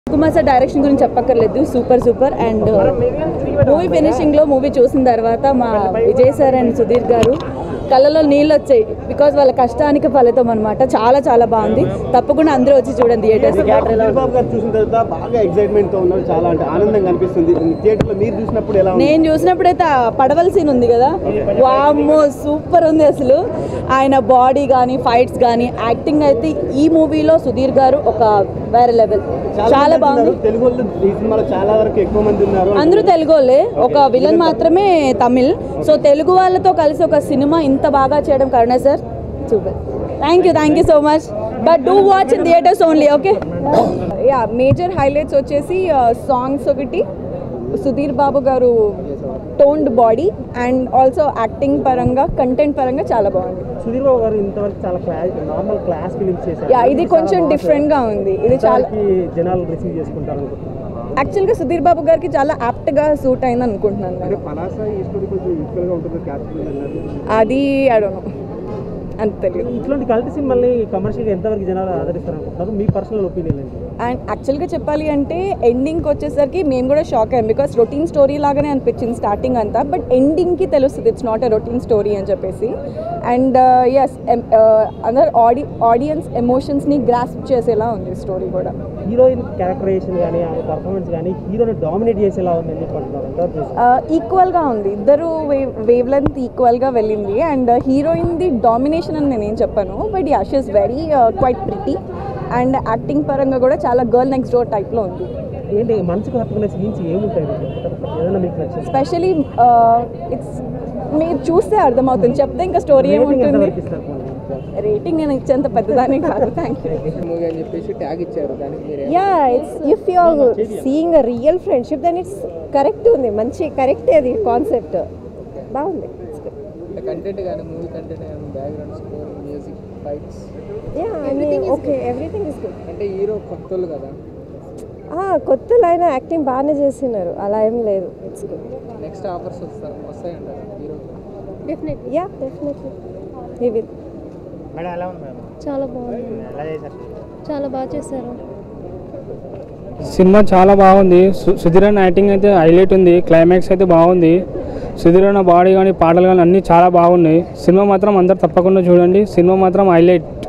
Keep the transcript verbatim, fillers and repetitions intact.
Kumar sir direction గురించి చెప్పక్కర్లేదు, super super. And movie ఫినిషింగ్లో మూవీ చూసిన తర్వాత మా విజయ్ సార్ అండ్ సుధీర్ గారు కళ్ళలో నీళ్ళు వచ్చాయి. బికాజ్ వాళ్ళ కష్టానికి ఫలితం అనమాట. చాలా చాలా బాగుంది. తప్పకుండా అందరూ వచ్చి చూడండి థియేటర్స్. నేను చూసినప్పుడైతే పడవల సీన్ ఉంది కదా, వామ్మో సూపర్ ఉంది అసలు. ఆయన బాడీ కానీ ఫైట్స్ కానీ యాక్టింగ్ అయితే ఈ మూవీలో సుధీర్ గారు ఒక వేరే లెవెల్. చాలా బాగుంది. అందరూ తెలుగు వాళ్ళే, ఒక విలన్ మాత్రమే తమిళ్. సో తెలుగు వాళ్ళతో కలిసి ఒక సినిమా ఇంత బాగా చేయడం Karuna sir super. Thank you thank you so much. But do watch in theatres only. Okay yeah major highlights వచ్చేసి సాంగ్స్ ఒకటి, Sudheer Babu garu toned body and also acting పరంగా కంటెంట్ పరంగా చాలా బాగుంది. సుధీర్ బాబు గారు ఇంతవరకు చాలా క్లాస్ నార్మల్ క్లాస్ ఫిలిమ్స్ చేశారు. యా ఇది కొంచెం డిఫరెంట్గా ఉంది. ఇది చాలా జనాలు రిసీవ్ చేసుకుంటారు. యాక్చువల్గా సుధీర్ బాబు గారికి చాలా యాప్ట్గా సూట్ అయింది అనుకుంటున్నాను. అది ఐ డోంట్ నో, అంత తెలియదు. ఇట్లాంటి కల్ట్ సినిమాల్ని కమర్షియల్గా ఎంతవరకు జనాలు ఆదరిస్తారు అనుకుంటున్నారు? మీ పర్సనల్ ఒపీనియన్ ఏంటి? అండ్ యాక్చువల్గా చెప్పాలి అంటే ఎండింగ్కి వచ్చేసరికి మేము కూడా షాక్ అయ్యాం. బికాస్ రొటీన్ స్టోరీ లాగానే అనిపించింది స్టార్టింగ్ అంతా, బట్ ఎండింగ్కి తెలుస్తుంది it's not a routine story అని చెప్పేసి. అండ్ ఎస్ అందరు ఆడి ఆడియన్స్ ఎమోషన్స్ని గ్రాస్ప్ చేసేలా ఉంది స్టోరీ కూడా. హీరోయిన్ క్యారెక్టరైజేషన్ కానీ ఆమె పర్ఫార్మెన్స్ కానీ హీరోని డామినేట్ చేసేలా ఉంది అని చెప్పంటున్నారు. ఈక్వల్గా ఉంది, ఇద్దరు వేవ్ వేవ్ లెంత్ ఈక్వల్గా వెళ్ళింది. అండ్ హీరోయిన్ది డామినేషన్ అని నేనేం చెప్పాను, but yeah she is very quite pretty. And acting పరంగా కూడా చాలా గర్ల్ నెక్స్ట్ డోర్ టైప్లో ఉంది. ఏంటి మనసుకు హత్తుకునే సీన్స్ ఏముంటాయి ఏదైనా మీకు నచ్చింది? స్పెషలీ ఇట్స్ మీరు చూస్తే అర్థమవుతుంది, చెప్తే ఇంకా స్టోరీ ఏముంటుంది. రేటింగ్ నేను ఇచ్చేంత పెద్దదానే కాదు. Thank you. Yeah it's if you are seeing a real friendship then it's correct ఉంది, మంచి కరెక్ట్ అది కాన్సెప్ట్ బాగుంది. కంటెంట్ కానీ మూవీ కంటెంట్ కానీ background score music fights yeah everything okay everything is good. అంటే హీరో కొత్తలు కదా, కొత్తలు అయినా యాక్టింగ్ బాగానే చేస్తున్నారు, అలా ఏం లేదు. It's good. నెక్స్ట్ ఆఫర్స్ వస్తాయి వస్తాయంటారు hero? Definitely yeah definitely he will. Madam ఎలా ఉంది మేడం? చాలా బాగుంది, ఎలా చేశారు? చాలా బాగా చేశారు. సినిమా చాలా బాగుంది. సుధీర్ అన్న యాక్టింగ్ అయితే హైలైట్ ఉంది. క్లైమాక్స్ అయితే బాగుంది. సుధీర్ అన్న బాడీ కానీ పాటలు కానీ అన్నీ చాలా బాగున్నాయి. సినిమా మాత్రం అందరు తప్పకుండా చూడండి. సినిమా మాత్రం హైలైట్.